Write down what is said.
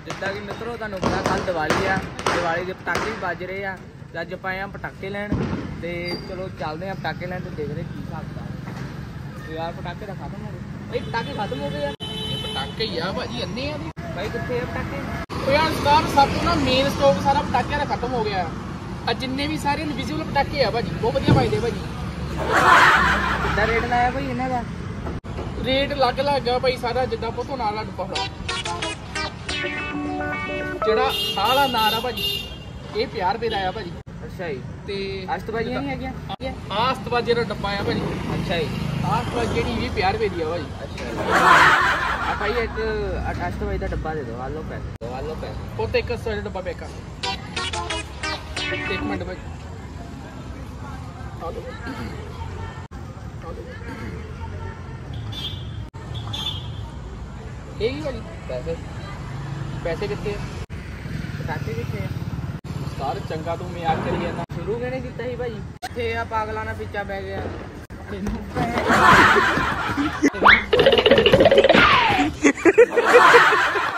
जिद्दां कि मित्रों तुहानूं पता कल दिवाली आ, दिवाली के पटाके भी बज रहे आ। अज आप आए पटाके लैन ते चलो चलते हैं पटाके लैन तो देखते की हिसाब किताब। यार पटाके तो खत्म हो गए भाई, पटाके खत्म हो गए यार। पटाके ही आ भाजी अन्ने आ भाई कितने है पटाके? यार सरकार सब तो ना मेन स्टॉक सारा पटाकिया का खत्म हो गया। जिन्ने भी सारे इनविजिबल पटाके आ भाजी बहुत वधिया बजदे भाजी। कितना रेट लाया भाई इन्हां दा? रेट अलग अलग है भाई सारा, जिद्दां पुत्तो नाल दा डब्बा होया जेड़ा साला नार आ भाजी ये 50 रुपए दा आया भाजी। अच्छा जी। ते आतशबाजियां नहीं है आतशबाजी दा डब्बा आ भाजी। अच्छा जी। आतशबाजी जेडी भी 50 रुपए दी आ भाजी। अच्छा भाई एक आतशबाजी का डब्बा दे दो, आलो पैसे दो, आलो पैसे। पुत्त एक 100 दा डब्बा पैक कर। एक मिनट भाई आ दो यही वाली पैसे पैसे कितने पटाके कितने सार चंगा तू मजाक करी जाना। शुरू किहने कीता ਸੀ भाई? इत्थे आ पागलां दा पिच्छा पै गया।